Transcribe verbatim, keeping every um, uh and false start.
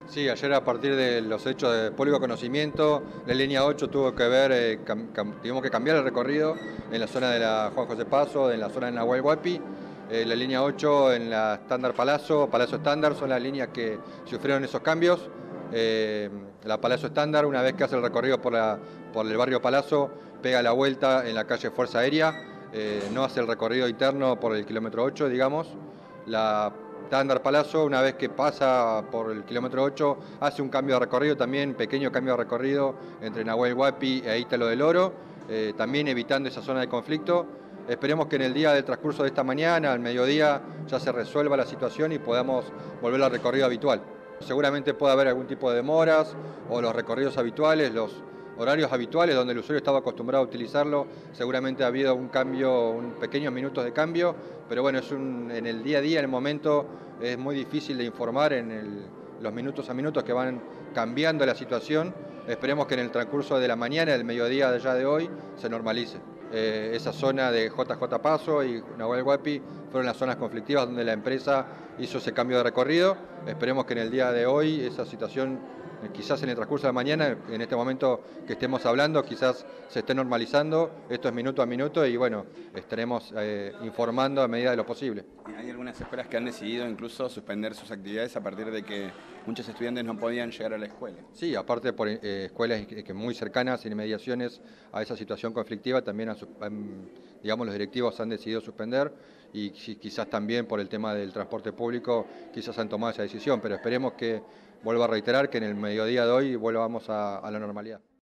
Sí, ayer a partir de los hechos de público conocimiento, la línea ocho tuvo que ver, eh, cam, cam, tuvimos que cambiar el recorrido en la zona de la Juan José Paso, en la zona de Nahuel Huapi. Eh, la línea ocho en la Estándar Palazzo, Palazzo Estándar, son las líneas que sufrieron esos cambios. Eh, la Palazzo Estándar, una vez que hace el recorrido por, la, por el barrio Palazzo, pega la vuelta en la calle Fuerza Aérea, eh, no hace el recorrido interno por el kilómetro ocho, digamos. La Estándar Palazzo, una vez que pasa por el kilómetro ocho, hace un cambio de recorrido también, pequeño cambio de recorrido entre Nahuel Huapi e Ítalo del Oro, eh, también evitando esa zona de conflicto. Esperemos que en el día del transcurso de esta mañana, al mediodía, ya se resuelva la situación y podamos volver al recorrido habitual. Seguramente puede haber algún tipo de demoras o los recorridos habituales, los horarios habituales donde el usuario estaba acostumbrado a utilizarlo, seguramente ha habido un cambio, un pequeños minutos de cambio, pero bueno, es un, en el día a día, en el momento, es muy difícil de informar en el, los minutos a minutos que van cambiando la situación. Esperemos que en el transcurso de la mañana, del mediodía de allá de hoy, se normalice. Eh, esa zona de J J Paso y Nahuel Huapi fueron las zonas conflictivas donde la empresa hizo ese cambio de recorrido. Esperemos que en el día de hoy esa situación, quizás en el transcurso de la mañana, en este momento que estemos hablando, quizás se esté normalizando. Esto es minuto a minuto y bueno, estaremos eh, informando a medida de lo posible. Hay algunas escuelas que han decidido incluso suspender sus actividades a partir de que muchos estudiantes no podían llegar a la escuela. Sí, aparte por eh, escuelas que muy cercanas, en inmediaciones a esa situación conflictiva, también han, han, digamos, los directivos han decidido suspender y quizás también por el tema del transporte público, quizás han tomado esa decisión, pero esperemos que, vuelvo a reiterar, que en el mediodía de hoy volvamos a, a la normalidad.